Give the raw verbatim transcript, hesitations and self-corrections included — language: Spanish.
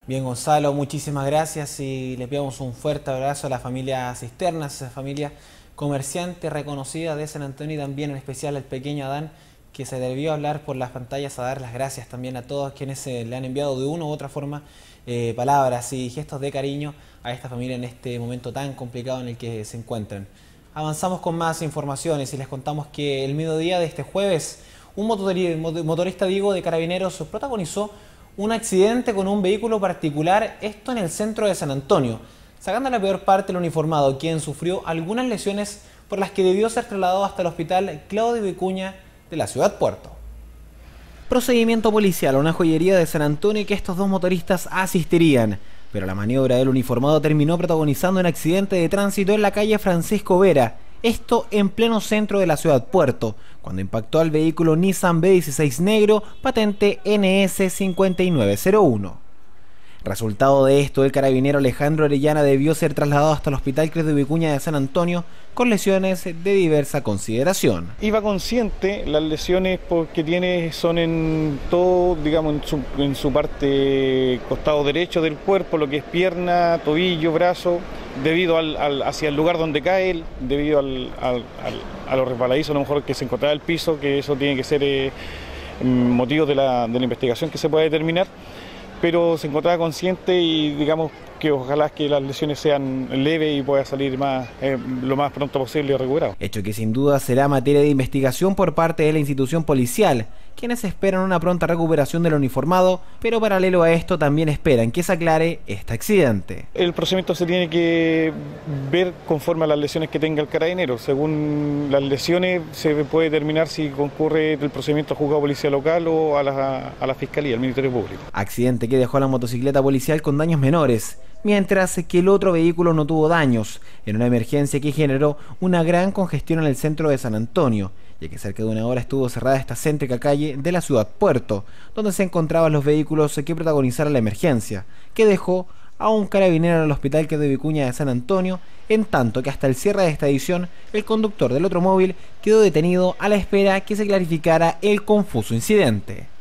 Bien, Gonzalo, muchísimas gracias y le enviamos un fuerte abrazo a la familia Cisternas, esa familia comerciante reconocida de San Antonio y también en especial al pequeño Adán, que se debió hablar por las pantallas, a dar las gracias también a todos quienes eh, le han enviado de una u otra forma eh, palabras y gestos de cariño a esta familia en este momento tan complicado en el que se encuentran. Avanzamos con más informaciones y les contamos que el mediodía de este jueves un motorista, digo, de Carabineros protagonizó un accidente con un vehículo particular, esto en el centro de San Antonio, sacando la peor parte el uniformado, quien sufrió algunas lesiones por las que debió ser trasladado hasta el hospital Claudio Vicuña de la ciudad Puerto. Procedimiento policial a una joyería de San Antonio y que estos dos motoristas asistirían, pero la maniobra del uniformado terminó protagonizando un accidente de tránsito en la calle Francisco Vera, esto en pleno centro de la ciudad Puerto, cuando impactó al vehículo Nissan B dieciséis negro, patente N S cinco nueve cero uno. Resultado de esto, el carabinero Alejandro Orellana debió ser trasladado hasta el hospital Claudio Vicuña de San Antonio con lesiones de diversa consideración. Iba consciente, las lesiones que tiene son en todo, digamos, en su, en su parte costado derecho del cuerpo, lo que es pierna, tobillo, brazo, debido al, al hacia el lugar donde cae, debido al, al, al, a lo resbaladizo a lo mejor que se encontraba el piso, que eso tiene que ser eh, motivo de la, de la investigación que se pueda determinar. Pero se encontraba consciente y digamos que ojalá que las lesiones sean leves y pueda salir más, eh, lo más pronto posible recuperado. Hecho que sin duda será materia de investigación por parte de la institución policial, quienes esperan una pronta recuperación del uniformado, pero paralelo a esto también esperan que se aclare este accidente. El procedimiento se tiene que ver conforme a las lesiones que tenga el carabinero. Según las lesiones se puede determinar si concurre el procedimiento a juzgado policía local o a la, a la fiscalía, al Ministerio Público. Accidente que dejó a la motocicleta policial con daños menores, mientras que el otro vehículo no tuvo daños, en una emergencia que generó una gran congestión en el centro de San Antonio, ya que cerca de una hora estuvo cerrada esta céntrica calle de la ciudad Puerto, donde se encontraban los vehículos que protagonizaron la emergencia, que dejó a un carabinero en el hospital Claudio Vicuña de San Antonio, en tanto que hasta el cierre de esta edición, el conductor del otro móvil quedó detenido a la espera que se clarificara el confuso incidente.